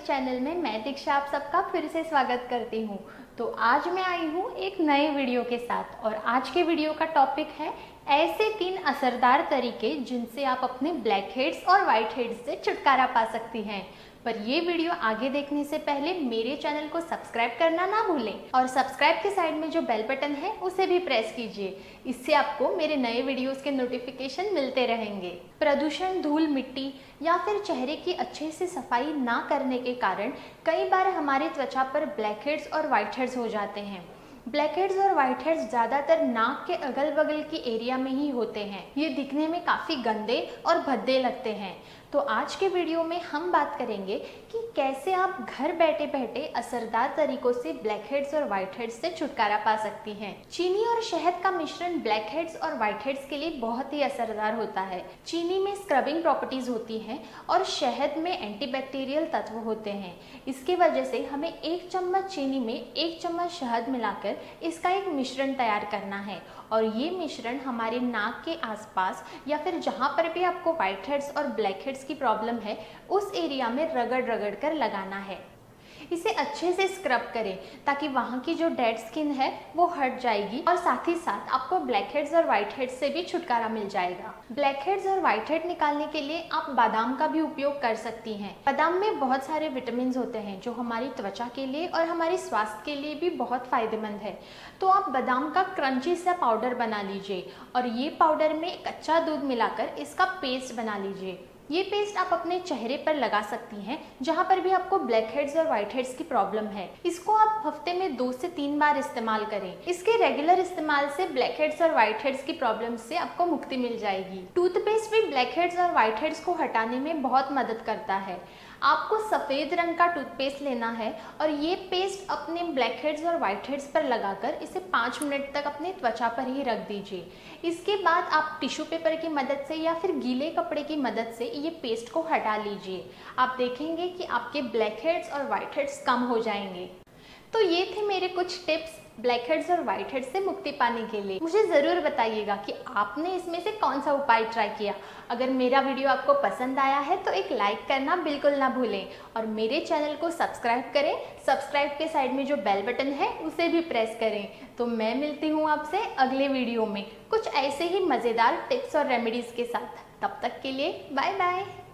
Channel में मैं दीक्षा आप सबका फिर से स्वागत करती हूँ। तो आज मैं आई हूँ एक नए वीडियो के साथ और आज के वीडियो का टॉपिक है ऐसे 3 असरदार तरीके जिनसे आप अपने ब्लैक हेड्स और वाइट हेड्स से छुटकारा पा सकती हैं। पर ये वीडियो आगे देखने से पहले मेरे चैनल को सब्सक्राइब करना ना भूलें और सब्सक्राइब के साइड में जो बेल बटन है उसे भी प्रेस कीजिए। इससे आपको मेरे नए वीडियोस के नोटिफिकेशन मिलते रहेंगे। प्रदूषण, धूल, मिट्टी या फिर चेहरे की अच्छे से सफाई ना करने के कारण कई बार हमारी त्वचा पर ब्लैक हेड्स और वाइट हेड्स हो जाते हैं। ब्लैक हेड्स और वाइट हेड्स ज़्यादातर नाक के अगल बगल की एरिया में ही होते हैं। ये दिखने में काफ़ी गंदे और भद्दे लगते हैं। तो आज के वीडियो में हम बात करेंगे कि कैसे आप घर बैठे बैठे असरदार तरीकों से ब्लैक हेड्स और वाइट हेड्स से छुटकारा पा सकती हैं। चीनी और शहद का मिश्रण ब्लैक हेड्स और वाइट हेड्स के लिए बहुत ही असरदार होता है। चीनी में स्क्रबिंग प्रॉपर्टीज होती हैं और शहद में एंटीबैक्टीरियल तत्व होते हैं। इसकी वजह से हमें 1 चम्मच चीनी में 1 चम्मच शहद मिलाकर इसका एक मिश्रण तैयार करना है और ये मिश्रण हमारे नाक के आसपास या फिर जहाँ पर भी आपको वाइट हेड्स और ब्लैक हेड्स की प्रॉब्लम है उस एरिया में रगड़ रगड़ कर लगाना है। इसे अच्छे से स्क्रब करें ताकि वहाँ की जो डेड स्किन है वो हट जाएगी और साथ ही साथ आपको ब्लैक हेड्स और वाइट हेड्स से भी छुटकारा मिल जाएगा। ब्लैक हेड्स और वाइट हेड निकालने के लिए आप बादाम का भी उपयोग कर सकती हैं। बादाम में बहुत सारे विटामिन होते हैं जो हमारी त्वचा के लिए और हमारे स्वास्थ्य के लिए भी बहुत फायदेमंद है। तो आप बादाम का क्रंची सा पाउडर बना लीजिए और ये पाउडर में कच्चा दूध मिलाकर इसका पेस्ट बना लीजिए। ये पेस्ट आप अपने चेहरे पर लगा सकती हैं जहाँ पर भी आपको ब्लैक हेड्स और वाइट हेड्स की प्रॉब्लम है। इसको आप हफ्ते में 2 से 3 बार इस्तेमाल करें। इसके रेगुलर इस्तेमाल से ब्लैक हेड्स और वाइट हेड्स की प्रॉब्लम से आपको मुक्ति मिल जाएगी। टूथपेस्ट भी ब्लैक हेड्स और वाइट हेड्स को हटाने में बहुत मदद करता है। आपको सफ़ेद रंग का टूथपेस्ट लेना है और ये पेस्ट अपने ब्लैक हेड्स और वाइट हेड्स पर लगाकर इसे 5 मिनट तक अपने त्वचा पर ही रख दीजिए। इसके बाद आप टिश्यू पेपर की मदद से या फिर गीले कपड़े की मदद से ये पेस्ट को हटा लीजिए। आप देखेंगे कि आपके ब्लैक हेड्स और वाइट हेड्स कम हो जाएंगे। तो ये थे मेरे कुछ टिप्स ब्लैक हेड्स और वाइट हेड्स से मुक्ति पाने के लिए। मुझे ज़रूर बताइएगा कि आपने इसमें से कौन सा उपाय ट्राई किया। अगर मेरा वीडियो आपको पसंद आया है तो एक लाइक करना बिल्कुल ना भूलें और मेरे चैनल को सब्सक्राइब करें। सब्सक्राइब के साइड में जो बेल बटन है उसे भी प्रेस करें। तो मैं मिलती हूँ आपसे अगले वीडियो में कुछ ऐसे ही मज़ेदार टिप्स और रेमेडीज़ के साथ। तब तक के लिए बाय बाय।